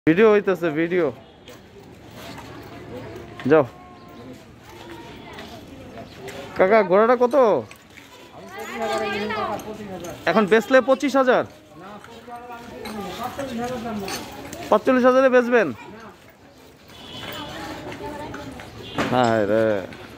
video হইতেছে video যাও কাকা ঘোড়াটা কত এখন বেচলে 25,000 45,000-এ বেচবেন হ্যাঁ রে